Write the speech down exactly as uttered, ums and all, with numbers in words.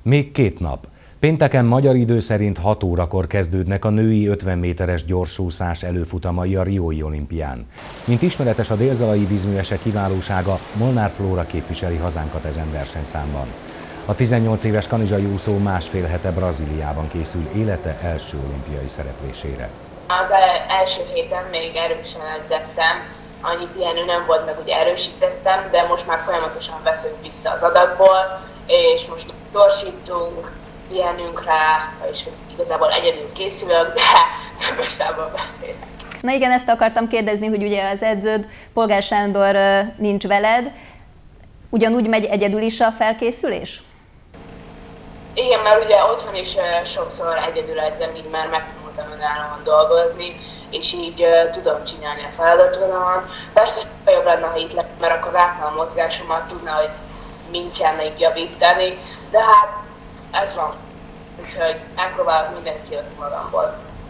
Még két nap. Pénteken magyar idő szerint hat órakor kezdődnek a női ötven méteres gyorsúszás előfutamai a riói olimpián. Mint ismeretes, a dél-zalai vízművesek kiválósága, Molnár Flóra képviseli hazánkat ezen versenyszámban. A tizennyolc éves kanizsai úszó másfél hete Brazíliában készül élete első olimpiai szereplésére. Az első héten még erősen edzettem, annyi pihenő nem volt, meg ugye erősítettem, de most már folyamatosan veszünk vissza az adatból, és most gyorsítunk, pihenünk rá, és igazából egyedül készülök, de többes számban beszélek. Na igen, ezt akartam kérdezni, hogy ugye az edződ, Polgár Sándor nincs veled, ugyanúgy megy egyedül is a felkészülés? Igen, mert ugye otthon is sokszor egyedül edzem, így már megtanultam önállóan dolgozni, és így uh, tudom csinálni a feladatomat. Persze sokkal jobb lenne, ha itt lenne, mert akkor látna a mozgásomat, tudna, hogy mind kell még javítani, de hát ez van. Úgyhogy megpróbálok mindent kihozni magamból.